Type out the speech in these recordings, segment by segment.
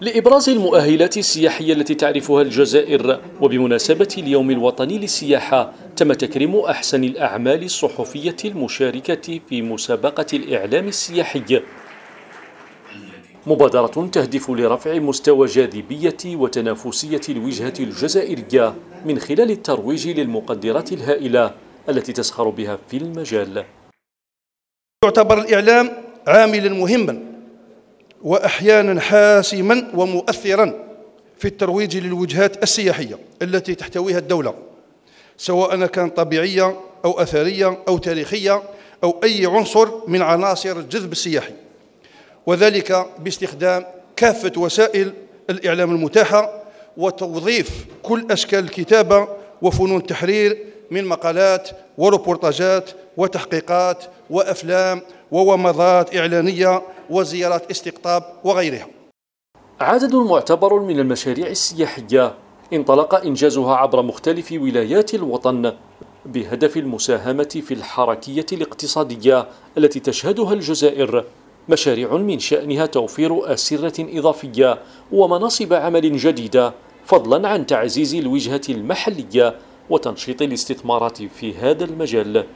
لإبراز المؤهلات السياحية التي تعرفها الجزائر وبمناسبة اليوم الوطني للسياحة تم تكريم أحسن الأعمال الصحفية المشاركة في مسابقة الإعلام السياحي، مبادرة تهدف لرفع مستوى جاذبية وتنافسية الوجهة الجزائرية من خلال الترويج للمقدرات الهائلة التي تسخر بها في المجال. يعتبر الإعلام عاملا مهما وأحيانا حاسما ومؤثرا في الترويج للوجهات السياحية التي تحتويها الدولة، سواء كانت طبيعية أو أثرية أو تاريخية أو أي عنصر من عناصر الجذب السياحي، وذلك باستخدام كافة وسائل الإعلام المتاحة وتوظيف كل أشكال الكتابة وفنون التحرير من مقالات وريبورتاجات وتحقيقات وأفلام وومضات إعلانية وزيارات استقطاب وغيرها. عدد معتبر من المشاريع السياحية انطلق إنجازها عبر مختلف ولايات الوطن بهدف المساهمة في الحركية الاقتصادية التي تشهدها الجزائر، مشاريع من شأنها توفير أسرة إضافية ومناصب عمل جديدة، فضلا عن تعزيز الوجهة المحلية وتنشيط الاستثمارات في هذا المجال.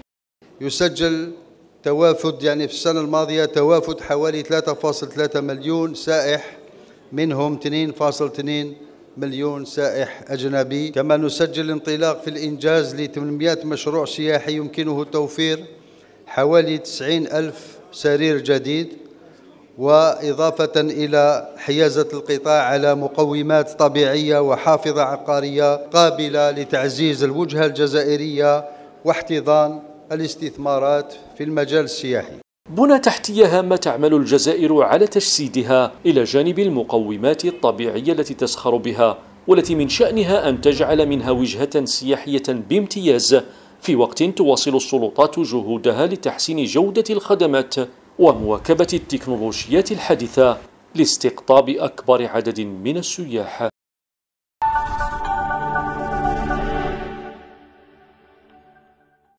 يسجل توافد في السنة الماضية توافد حوالي 3.3 مليون سائح، منهم 2.2 مليون سائح أجنبي. كما نسجل انطلاق في الإنجاز ل 800 مشروع سياحي يمكنه توفير حوالي 90,000 سرير جديد، وإضافة إلى حيازة القطاع على مقومات طبيعية وحافظة عقارية قابلة لتعزيز الوجهة الجزائرية واحتضان الاستثمارات في المجال السياحي. بنى تحتية هامة تعمل الجزائر على تجسيدها إلى جانب المقومات الطبيعية التي تسخر بها، والتي من شأنها أن تجعل منها وجهة سياحية بامتياز، في وقت تواصل السلطات جهودها لتحسين جودة الخدمات ومواكبة التكنولوجيات الحديثة لاستقطاب أكبر عدد من السياح.